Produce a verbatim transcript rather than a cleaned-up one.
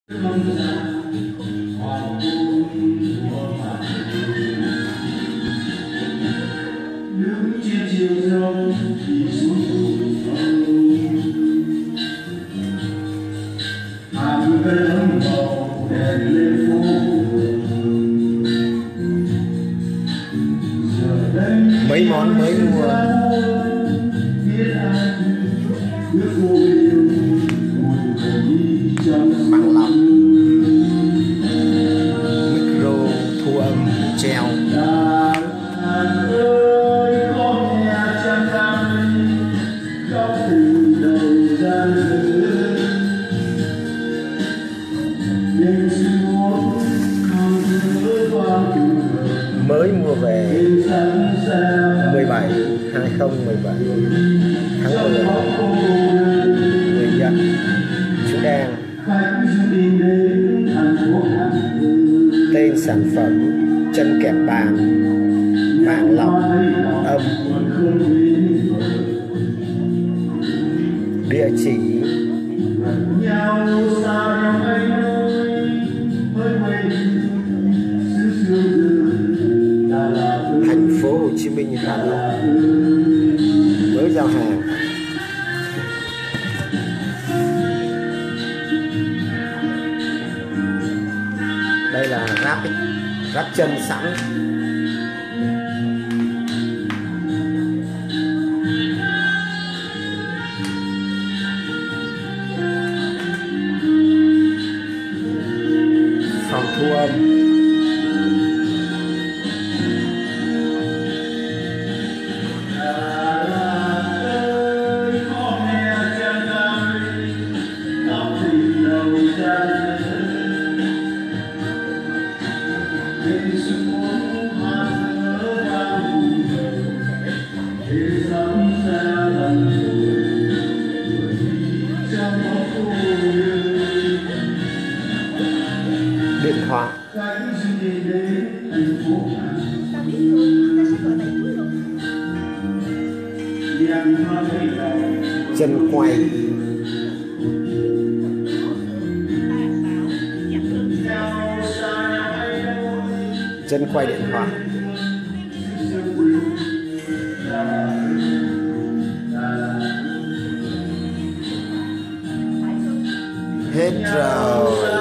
Mấy món mới mua. Bằng lọc, micro thu âm treo. Mới mua về mười bảy hai không một bảy tháng mười, người nhận chú đang. Tên sản phẩm: chân kẹp bàn, bảng lọc âm. Địa chỉ: thành phố Hồ Chí Minh, Hà Nội. Mới giao hàng. Đây là ráp ráp chân sẵn. Phòng thu âm. Điện thoại. Chân quay. Chân quay điện thoại. Hết rồi.